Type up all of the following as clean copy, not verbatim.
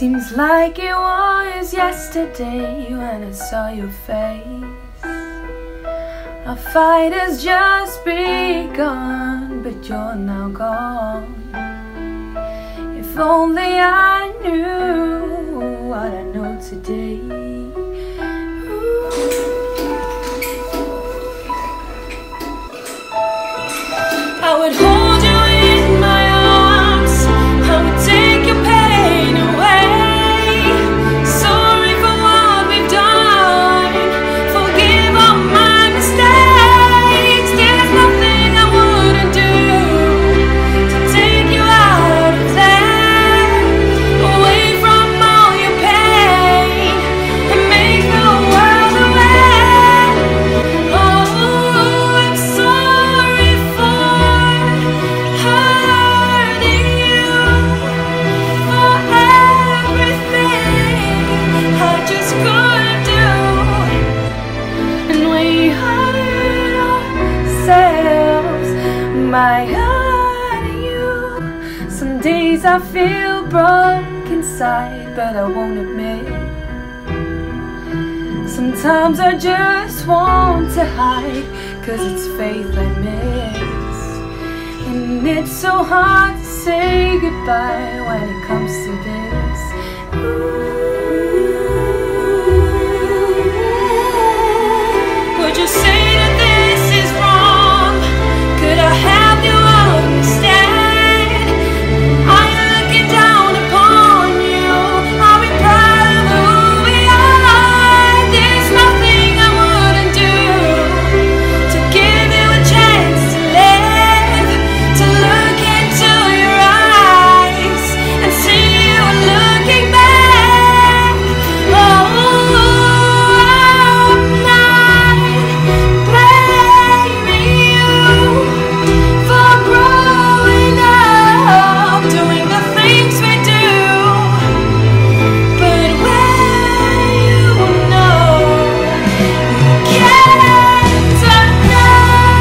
Seems like it was yesterday when I saw your face. Our fight has just begun, but you're now gone. If only I knew what I know today. I would hold you in my arms, I would take your pain away. Sorry for what we've done, forgive all my mistakes. There's nothing I wouldn't do to take you out of there, away from all your pain, and make the world aware. Oh, I'm sorry for hurting you, for everything I just couldn't do. And we hurt ourselves by hurting you. Some days I feel broke inside, but I won't admit. Sometimes I just want to hide, 'cause it's faith I miss. And it's so hard to say goodbye when it comes to this. Would you say that this is wrong? Could I have you understand? I'm looking down upon you. Are we proud of who we are? There's nothing I wouldn't do to give you a chance to live, to look into your eyes and see you looking back. Oh, I'm not blaming you for growing up, doing the things we do, but when you know you can't unknow.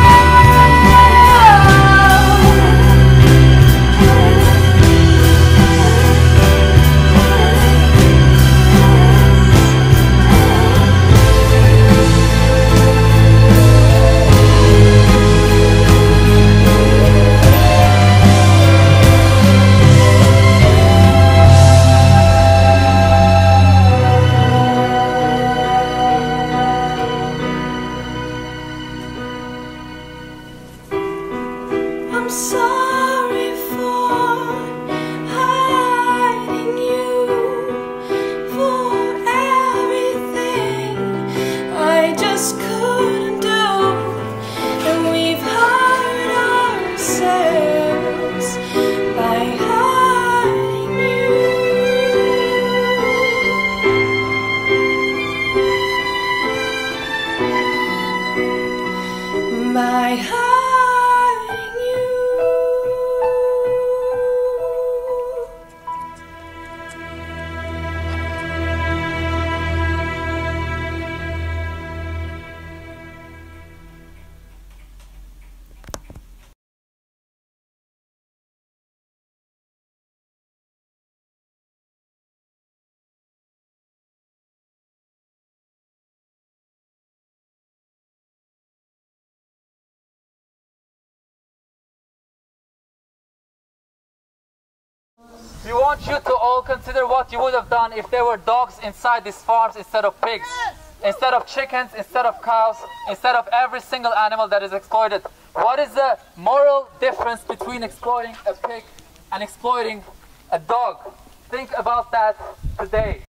I'm sorry for hiding you, for everything I just couldn't do. And we've hurt ourselves by hiding you, by hiding you. We want you to all consider what you would have done if there were dogs inside these farms instead of pigs, instead of chickens, instead of cows, instead of every single animal that is exploited. What is the moral difference between exploiting a pig and exploiting a dog? Think about that today.